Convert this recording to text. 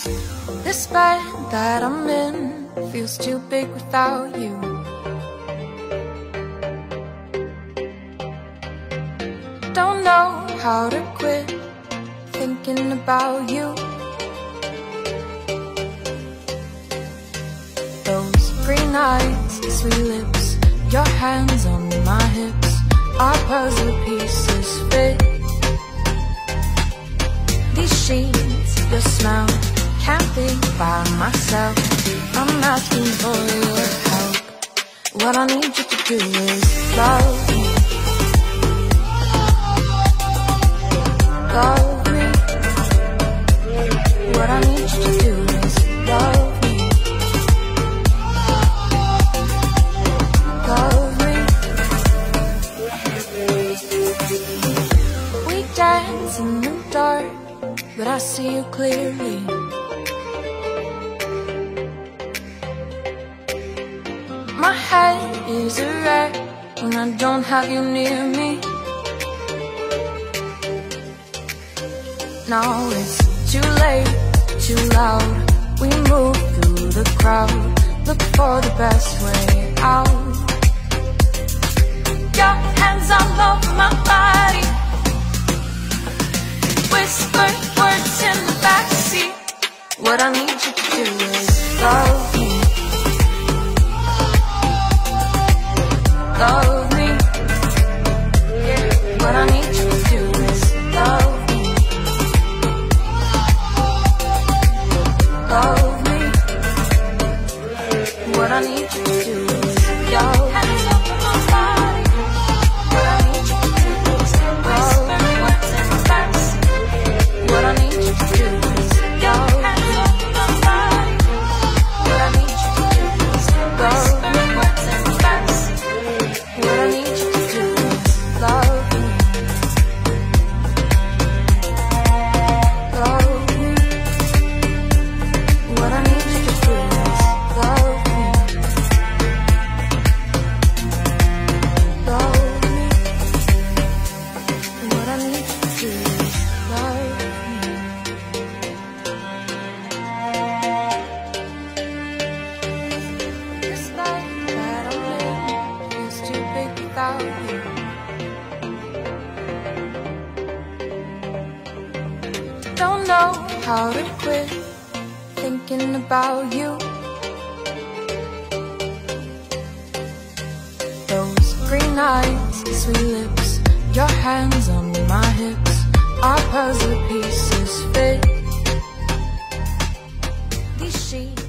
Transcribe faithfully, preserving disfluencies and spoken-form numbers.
This bed that I'm in feels too big without you. Don't know how to quit thinking about you. Those green eyes, sweet lips, your hands on my hips, our puzzle pieces fit. These sheets, your smell, can't be by myself. I'm asking for your help. What I need you to do is love me. Love me. What I need you to do is love me. Love me. We dance in the dark, but I see you clearly. My head is a wreck when I don't have you near me. Now it's too late, too loud. We move through the crowd, look for the best way out. Your hands all over my body, whisper words in the backseat. What I need you to do is love me. Love me. What I need you to do is love me. Love me. What I need you to do is love me. Hands up on my body. What I need you to do is love me. What I need you to do is love me. Hands up on my body. What I need you to do is love me. What I need you to do is love me. Love me. What I need you to do is love me. Love me. What I need you to do is love me. This life that I'm living is too big without you. Don't know how to quit thinking about you. Those green eyes, sweet lips, your hands on my hips, our puzzle pieces fit. These sheets